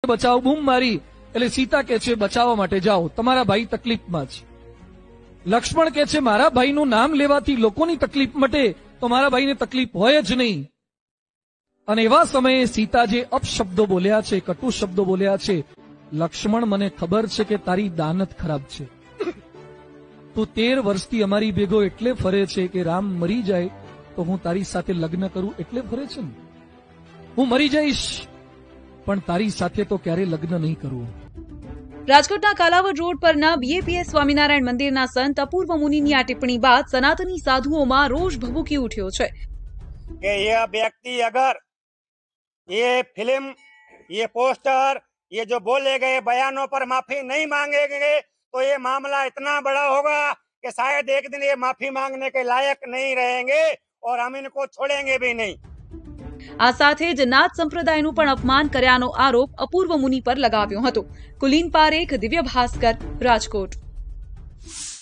બચાવો બૂમ મારી એટલે સીતા કહે છે બચાવવા માટે જાઓ, તમારા ભાઈ તકલીફમાં છે. લક્ષ્મણ કહે છે મારા ભાઈનું નામ લેવાથી લોકોની તકલીફ મટે તો મારા ભાઈને તકલીફ હોય જ નહીં. અને એવા સમયે સીતા જે અપશબ્દો બોલ્યા છે, કટુ શબ્દો બોલ્યા છે, લક્ષ્મણ મને ખબર છે કે તારી દાનત ખરાબ છે, તું 13 વર્ષથી અમારી ભેગો એટલે ફરે છે કે રામ મરી જાય તો હું તારી સાથે લગ્ન કરું એટલે ફરે છે ને. હું મરી જઈશ પણ તારી સાથે તો ક્યારે લગ્ન નહીં કરું. રાજકોટના કાલાવડ રોડ પરના બીએપીએસ સ્વામિનારાયણ મંદિરના સંત અપૂર્વ મુનિની આ ટિપ્પણી બાદ સનાતની સાધુઓમાં રોષ ભભૂકી ઉઠ્યો છે कि यह व्यक्ति अगर ये फिल्म, ये पोस्टर, ये जो बोले गए बयानों पर माफी नहीं मांगेंगे तो ये मामला इतना बड़ा होगा कि शायद एक दिन ये माफी मांगने के लायक नहीं रहेंगे और हम इनको छोड़ेंगे भी नहीं. આ સાથે જ નાથ સંપ્રદાયનું પણ અપમાન કર્યાનો આરોપ અપૂર્વ મુનિ પર લગાવ્યો હતો. કુલીન પારેખ, દિવ્ય ભાસ્કર, રાજકોટ.